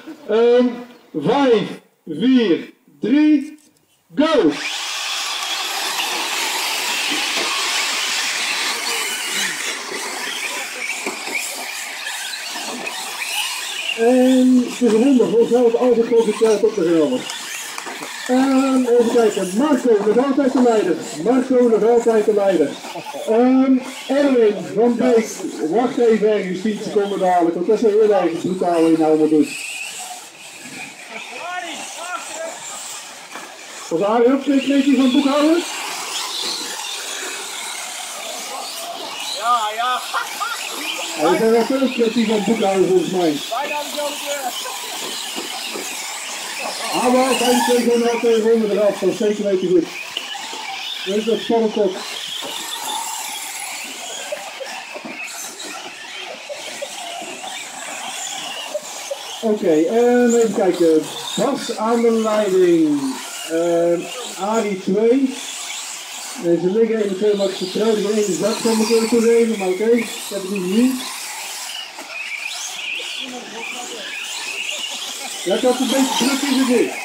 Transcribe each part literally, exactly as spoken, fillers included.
Um, vijf, vier, drie, go! En het is een wonder, volgens mij wordt altijd geconcentraerd op de genomen. Um, even kijken, Marco nog altijd de leider. Marco nog altijd de leider. Um, Erwin van Beek, wacht even ergens tien seconden dadelijk, want dat is heel erg brutaal wat je nou maar doet. Was Arie ook twee kreetjes van het boekhouden? Ja, ja. Hij zijn wel veel kreetjes van het boekhouden volgens mij. Bijna dezelfde kleur. Ah, wel, vijfentwintig honderd eraf, dat is zeker weten goed. Dat is dat spannend op. Oké, okay, en even kijken. Bas aan de leiding. Uh, Arie twee. Deze liggen één en twee, maar ik vertrouw die één is dat van me kunnen toegeven, maar oké, okay, ik heb het niet gezien. Ja, ik had een beetje druk in de dik.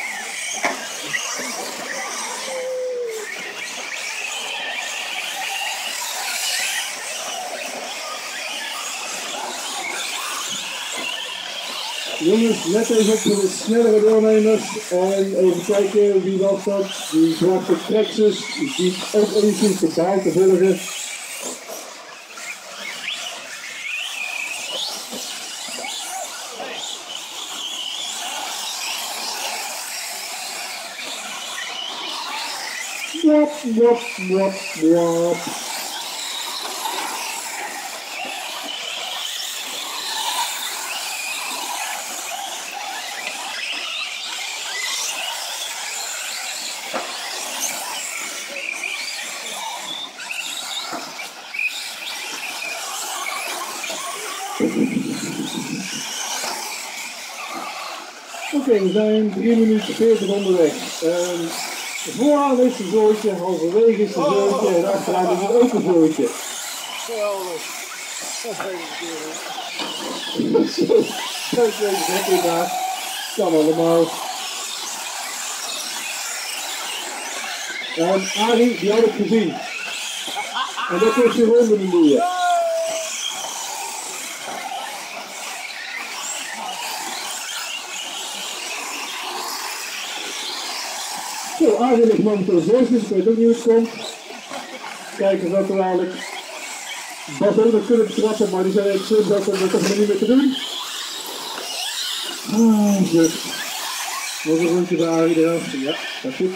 Jongens, let even op voor de snellere deelnemers en even kijken wie was dat. Die zwarte Trexus, die ook enigszins betaald te volgen. Wop, wop, wop, wop. Oké, okay, we zijn drie minuten veertig onderweg. Um, vooraan is een zootje, halverwege is een zootje en achteraan is het ook een zootje. Geweldig. Dat is een keer. Zo, zo is het inderdaad. Kan allemaal. Um, Arie, die had ik gezien. En dat is je ronde niet meer. Zo, Arie ligt momenteel zesde, dus ik weet ook niet hoe het komt. Kijken wat er eigenlijk. Bas ook nog kunnen betrappen, maar die zijn even slim dat we dat toch maar niet meer te doen. Ah, goed. Nog een rondje bij Arie eraf. Ja, dat is goed.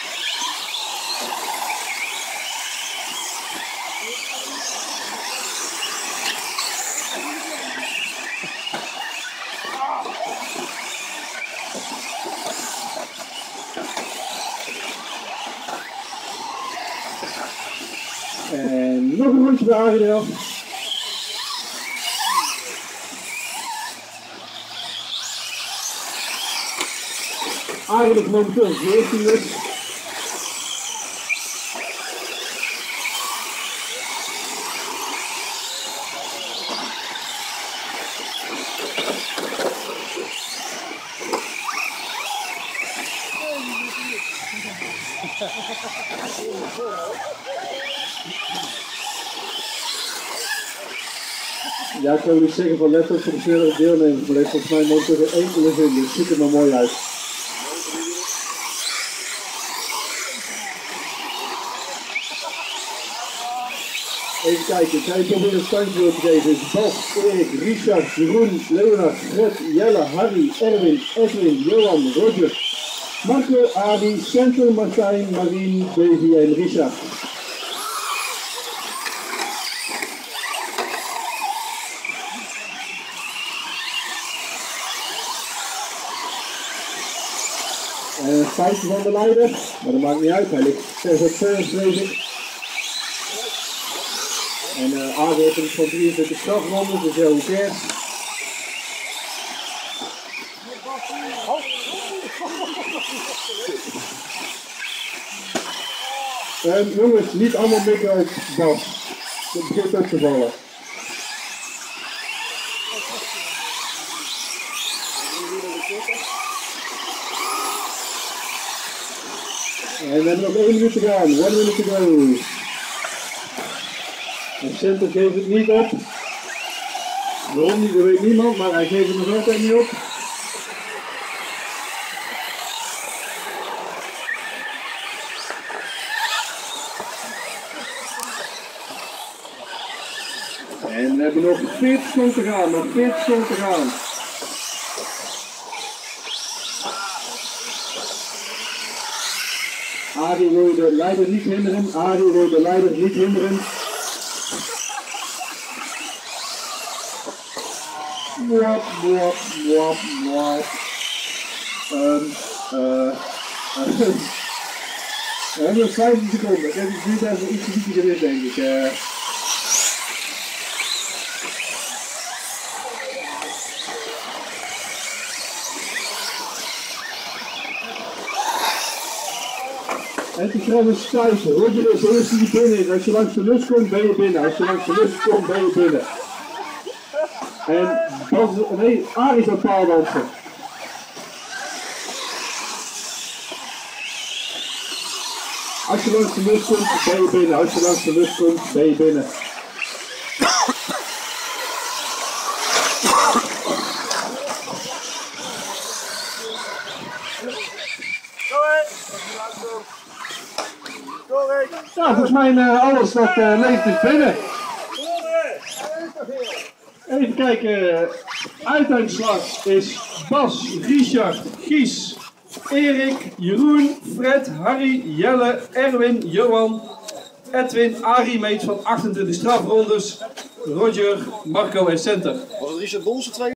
En nog een rondje bij Arie eraf. Arie ligt momenteel veertiende. Ja, ik wil niet zeggen van let op voor de snellere deelnemers, maar heeft volgens mij nooit er geen enkele zin, dus het ziet er maar mooi uit. Even kijken, ik ga je proberen een standje te geven. Is Bas, Erik, Richard, Jeroen, Leonard, Fred, Jelle, Harry, Erwin, Edwin, Johan, Roger, Marco, Adi, Centrum, Martijn, Marien, Davy en Richard. Uh, feitje van de leider, maar dat maakt niet uit, hij ligt zes op zes, weet ik. En uh, Arie heeft er van drieëntwintig strafronden, dus heel keer. En jongens, niet allemaal mikken uit Bas. Dat begint ook te vallen. En we hebben nog één minuut te gaan. One minute to go. Het center geeft het niet op. Waarom niet, dat weet niemand, maar hij geeft het nog altijd niet op. En we hebben nog veertig seconden te gaan, nog veertig seconden te gaan. Arie wil de leider niet hinderen, Arie wil de leider niet hinderen. Wap, wap, wap, wap. Um, uh, uh, we hebben nog vijftien seconden, ik heb het niet even iets te gewin denk ik. Uh, Het is trouwens stuiten. Roger is de eerste die binnen is. Als je langs de lus komt, ben je binnen. Als je langs de lus komt, ben je binnen. En Bas, nee, Arie is aan paaldansen. Als je langs de lus komt, ben je binnen. Als je langs de lus komt, ben je binnen. Ja, volgens mij uh, alles dat uh, leeft is binnen. Even kijken, uiteindeslag is Bas, Richard, Gies, Erik, Jeroen, Fred, Harry, Jelle, Erwin, Johan, Edwin, Arie meet van achtentwintig strafrondes, Roger, Marco en Center. Was het Richard Bolse twee?